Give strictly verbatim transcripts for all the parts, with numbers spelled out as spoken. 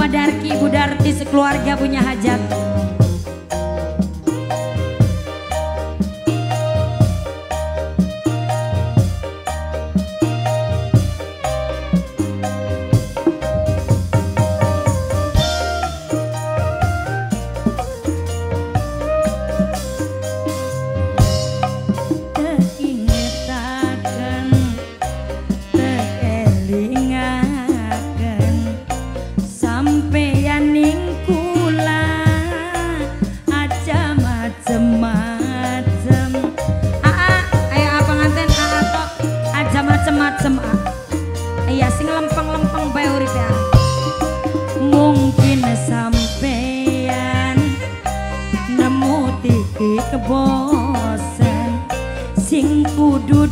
Bapak Darki, Ibu Darti, sekeluarga punya hajat. Macem-macem iya sing lempeng-lempeng bae urip ya. Mungkin sampeyan nemu titik kebosan sing kudu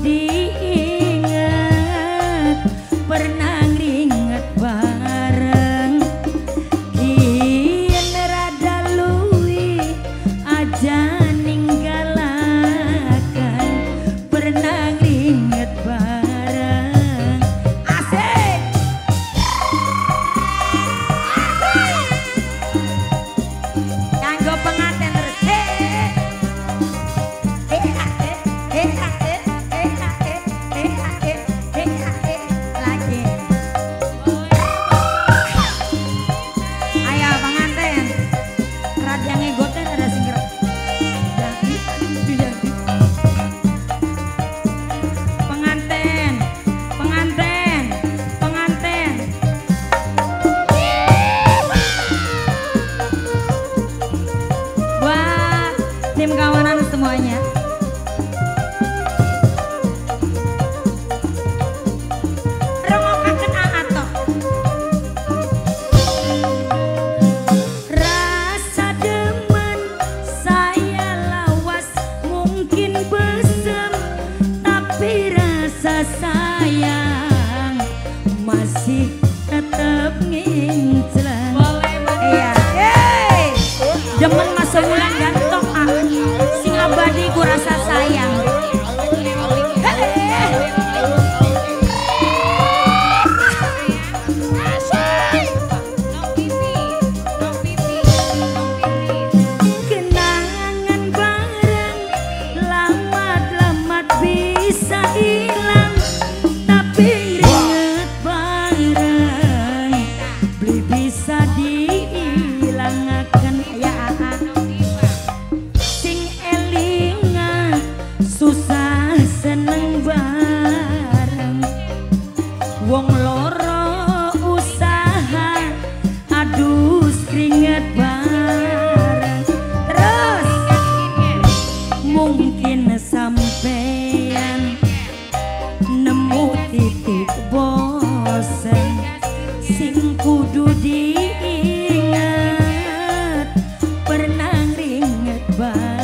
diinget, pernah ngringet bareng kien rada luwi aja ninggalakan, pernah ngringet bareng. Tim kawanan semuanya. Rongokaken aato. Rasa demen saya lawas mungkin besem, tapi rasa sayang masih tetap nginclan. Iya, hey, demen masa bulan gantong ah, sing abadi ku rasa sayang. Kenangan bareng lamat-lamat bisa hilang, tapi ringet bareng beli bisa dihilangaken ya. Susah seneng bareng wong loro usaha adus keringet bareng. Terus mungkin sampeyan nemu titik bosen sing kudu diinget, pernah ngringet bareng.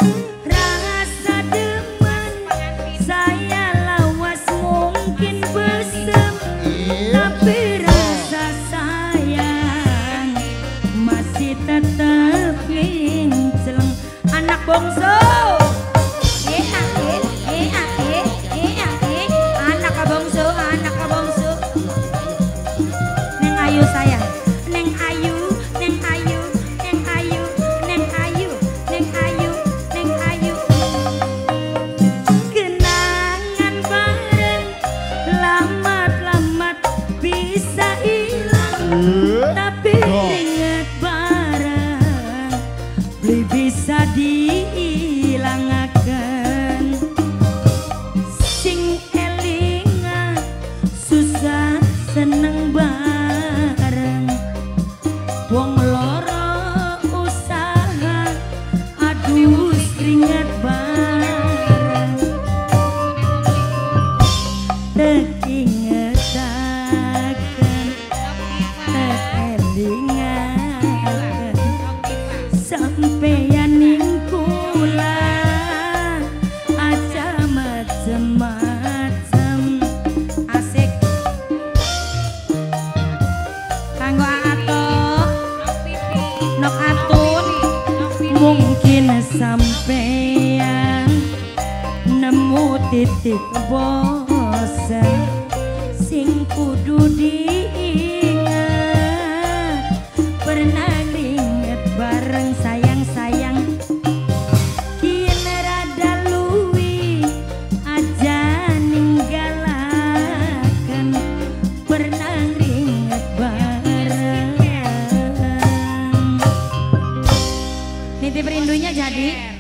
Rasa demen saya lawas mungkin jadi